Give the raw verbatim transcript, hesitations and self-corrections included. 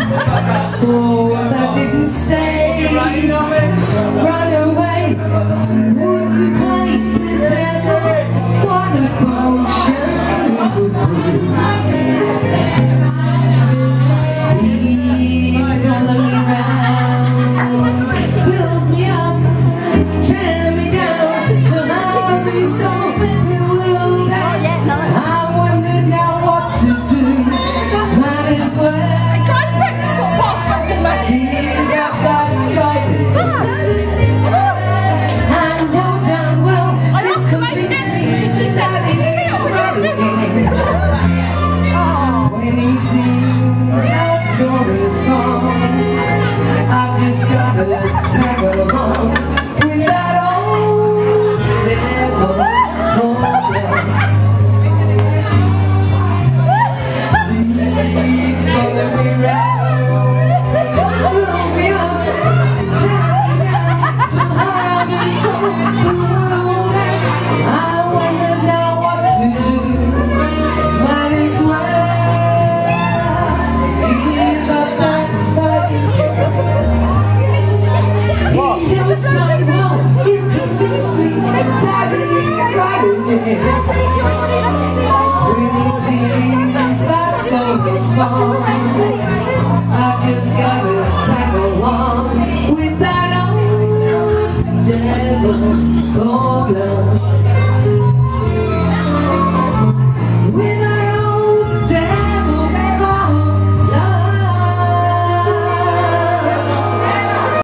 Suppose I didn't stay, run away, wouldn't play the devil, what a potion. He followed me round, build me up, tear me down, till I be so bewildered. I wonder now what to do, might as well. When he sings that sort of song, I've just gotta tag along with that old devil. Please follow me round, pull me up, tell me out till I'm so bewildered. I wonder now what to do, might as well. There was time, well, it's convinced me that it's right.